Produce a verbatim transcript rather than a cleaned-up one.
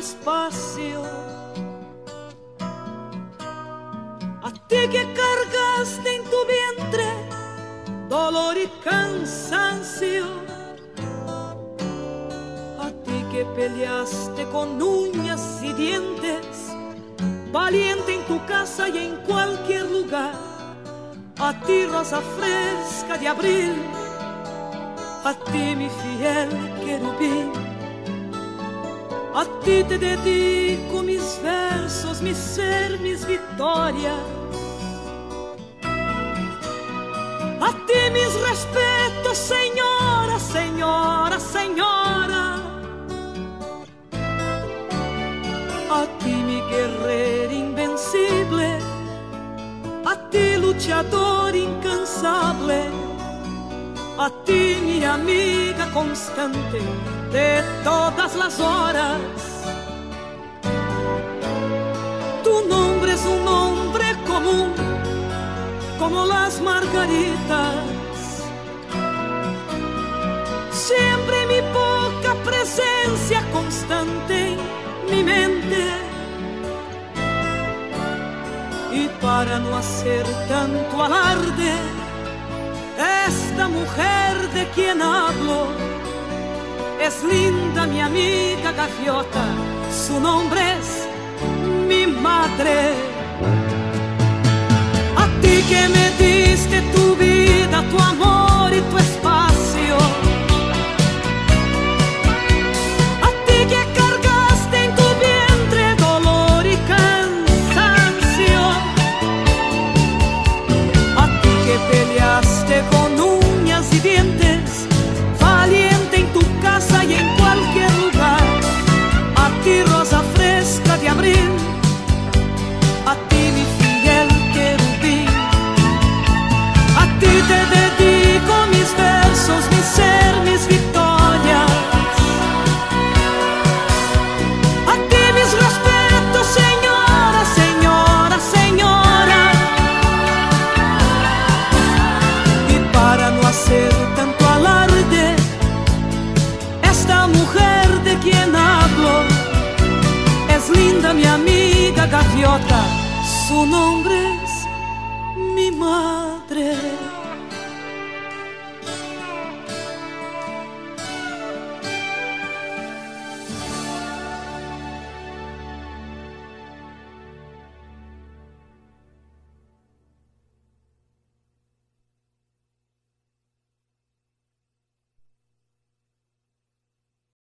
espacio. A ti que cargaste en tu vientre dolor y cansancio, a ti que peleaste con uñas y dientes, valiente en tu casa y en cualquier lugar. A ti rosa fresca de abril, a ti mi fiel querubín, a ti te dedico mis versos, mi ser, mis victorias. A ti mis respetos, señora, señora, señora. A ti mi guerrero invencible, a ti luchador incansable, a ti mi amiga constante de todas las horas. Tu nombre es un nombre común como las margaritas. Siempre mi poca presencia constante en mi mente. Y para no hacer tanto alarde, esta mujer de quien hablo es linda mi amiga gaviota, su nombre es mi madre. A ti que me diste tu vida, tu amor y tu espacio, a ti que cargaste en tu vientre dolor y cansancio, a ti que peleaste con uñas y dientes, valiente en tu casa y en cualquier lugar, a ti rosa fresca de abril, a ti mi fiel querubín, a ti te dedico mis versos, mi ser, mis victorias. A ti mis respetos, señora, señora, señora. Y para no hacer tanto alarde, esta mujer de quien hablo es linda mi amiga gaviota, su nombre es mi madre.